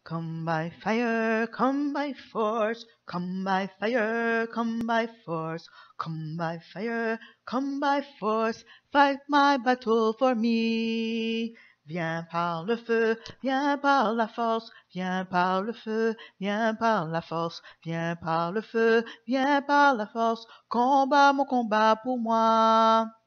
Come by fire, come by force, come by fire, come by force, come by fire, come by force, fight my battle for me. Viens par le feu, viens par la force, viens par le feu, viens par la force, viens par le feu, viens par la force, combat mon combat pour moi.